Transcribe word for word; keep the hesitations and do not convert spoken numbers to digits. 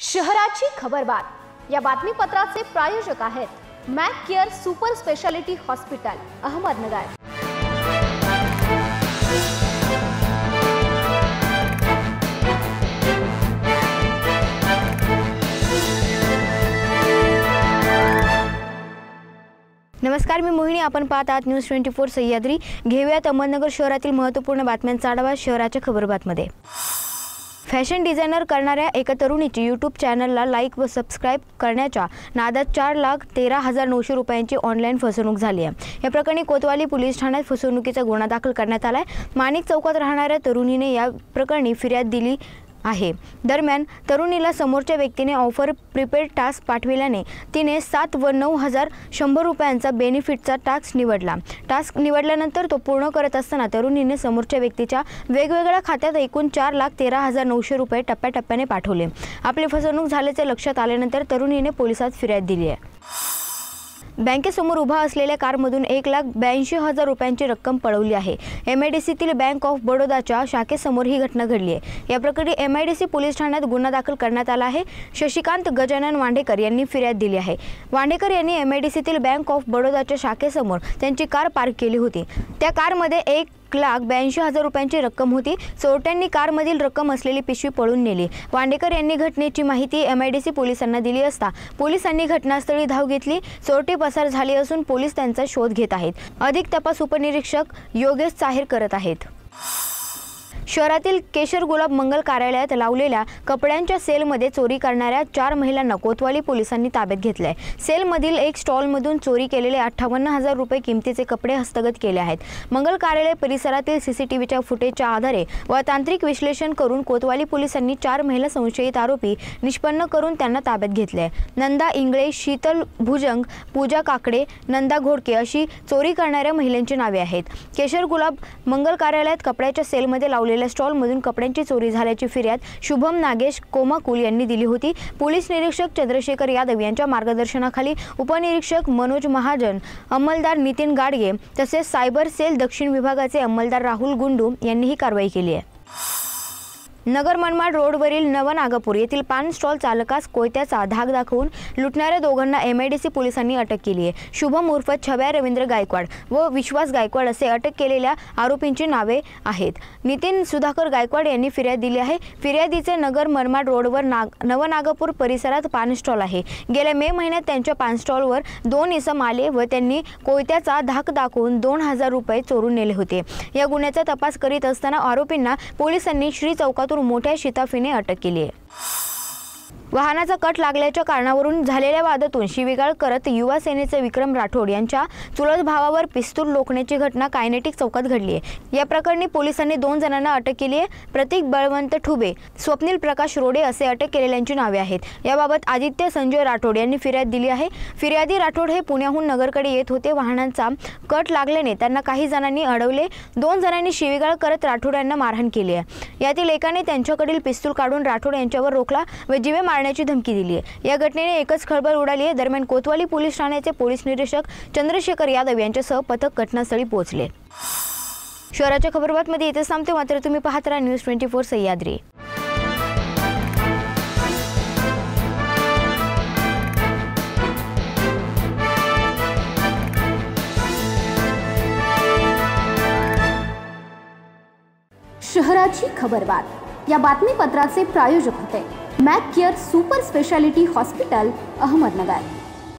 शहराची खबरबात या बातमीपत्राचे प्रायोजक आहेत Mac Care super speciality hospital Ahmednagar. नमस्कार, मी मोहिनी। आपण पाहत आहात न्यूज ट्वेंटी फोर सह्याद्री। घेऊयात अहमदनगर शहरातील महत्त्वपूर्ण बातम्यांचा आढावा शहराच्या खबरबातमध्ये। फॅशन डिझायनर करणाऱ्या एका तरुणीची यूट्यूब चॅनलला लाईक व सबस्क्राईब करण्याच्या नादात चार लाख तेरा हजार नऊशे रुपयांची ऑनलाईन फसवणूक झाली आहे। या प्रकरणी कोतवाली पोलीस ठाण्यात फसवणुकीचा गुन्हा दाखल करण्यात आला आहे। माणिक चौकात राहणाऱ्या तरुणीने या प्रकरणी फिर्याद दिली आहे। दरम्यान तरुणीला समोरच्या व्यक्तीने ऑफर प्रीपेड टास्क पाठविल्याने तिने सात व नऊ हजार शंभर रुपयांचा बेनिफिटचा टास्क निवडला। टास्क निवडल्यानंतर तो पूर्ण करत असताना तरुणीने समोरच्या व्यक्तीच्या वेगवेगळ्या खात्यात एकूण चार लाख तेरा हजार नऊशे रुपये टप्प्याटप्प्याने पाठवले। आपली फसवणूक झाल्याचे लक्षात आल्यानंतर तरुणीने पोलिसात फिर्याद दिली आहे। बँकेसमोर उभा असलेल्या कारमधून एक लाख ब्याऐंशी हजार रुपयांची रक्कम पळवली आहे। एमआयडीसीतील बँक ऑफ बडोदाच्या शाखेसमोर ही घटना घडली आहे। या प्रकरणी एमआयडीसी पोलीस ठाण्यात गुन्हा दाखल करण्यात आला आहे। शशिकांत गजानन वांडेकर यांनी फिर्याद दिली आहे। वांडेकर यांनी एमआयडीसीतील बँक ऑफ बडोदाच्या शाखेसमोर त्यांची कार पार्क केली होती। त्या कारमध्ये एक लाख ब्याऐंशी हजार रुपयांची रक्कम होती। चोरट्यांनी कारमधील रक्कम असलेली पिशवी पळून नेली। वांडेकर यांनी घटनेची माहिती एमआयडीसी पोलिसांना दिली असता पोलिसांनी घटनास्थळी धाव घेतली। चोरटे पसार झाले असून पोलीस त्यांचा शोध घेत आहेत। अधिक तपास उपनिरीक्षक योगेश चाहेर करत आहेत। शहरातील केशर गुलाब मंगल कार्यालयात लावलेल्या कपड्यांच्या सेलमध्ये चोरी करणाऱ्या चार महिलांना कोतवाली पोलिसांनी ताब्यात घेतले आहे। सेलमधील एक स्टॉलमधून चोरी केलेले अठ्ठावन्न हजार रुपये किमतीचे कपडे हस्तगत केले आहेत। मंगल कार्यालय परिसरातील सीसीटीव्हीच्या फुटेजच्या आधारे व तांत्रिक विश्लेषण करून कोतवाली पोलिसांनी चार महिला संशयित आरोपी निष्पन्न करून त्यांना ताब्यात घेतले आहे। नंदा इंगळे, शीतल भुजंग, पूजा काकडे, नंदा घोडके अशी चोरी करणाऱ्या महिलांची नावे आहेत। केशर गुलाब मंगल कार्यालयात कपड्याच्या सेलमध्ये लावलेल्या स्टॉल मधून कपड्यांची चोरी झाल्याची फिर्याद शुभम नागेश कोमाकुल यांनी दिली होती। पोलीस निरीक्षक चंद्रशेखर यादव यांच्या मार्गदर्शनाखाली उपनिरीक्षक मनोज महाजन, अंमलदार नितीन गाडगे तसेच सायबर सेल दक्षिण विभागाचे अंमलदार राहुल गुंडू यांनी ही कारवाई केली आहे। नगर मनमाड रोडवरील नवनागपूर येथील पान स्टॉल चालकास कोयत्याचा धाक दाखवून लुटणाऱ्या दोघांना एमआयडीसी पोलिसांनी अटक केली आहे। शुभम उर्फ छब्या रवींद्र गायकवाड व विश्वास गायकवाड असे अटक केलेल्या आरोपींची नावे आहेत। नितीन सुधाकर गायकवाड यांनी फिर्याद दिली आहे। फिर्यादीचे नगर मनमाड रोडवर नाग नवनागपूर परिसरात पान स्टॉल आहे। गेल्या मे महिन्यात त्यांच्या पान स्टॉलवर दोन इसम आले व त्यांनी कोयत्याचा धाक दाखवून दोन हजार रुपये चोरून नेले होते। या गुन्ह्याचा तपास करीत असताना आरोपींना पोलिसांनी श्री चौकातून मोठ्या शिताफीने अटक केली आहे। वाहनाचा कट लागल्याच्या कारणावरून झालेल्या वादातून शिवीगाळ करत युवा सेनेचे विक्रम राठोड यांच्या चुलत भावावर पिस्तूल लोखण्याची घटना कायनेटिक चौकात घडली आहे। या प्रकरणी पोलिसांनी दोन जणांना अटक केली आहे। प्रतीक बळवंत ठुबे, स्वप्नील प्रकाश रोडे असे अटक केलेल्यांची नावे आहेत। याबाबत आदित्य संजय राठोड यांनी फिर्याद दिली आहे। फिर्यादी राठोड हे पुण्याहून नगरकडे येत होते। वाहनांचा कट लागल्याने त्यांना काही जणांनी अडवले। दोन जणांनी शिवीगाळ करत राठोड यांना मारहाण केली आहे। यातील एकाने त्यांच्याकडील पिस्तूल काढून राठोड यांच्यावर रोखला व जीवे मारण्याची धमकी दिली आहे। या घटनेने एकच खळबळ उडाली आहे। दरम्यान कोतवाली पोलीस ठाण्याचे पोलीस निरीक्षक चंद्रशेखर यादव यांच्यासह पथक घटनास्थळी पोहोचले। शहराच्या खबरबातमध्ये इथे थांबते, मात्र तुम्ही पाहत राहा न्यूज ट्वेंटी फोर सह्याद्री। शहराची खबरबात या बातमीपत्राचे प्रायोजक होते Mac Care super speciality hospital Ahmednagar.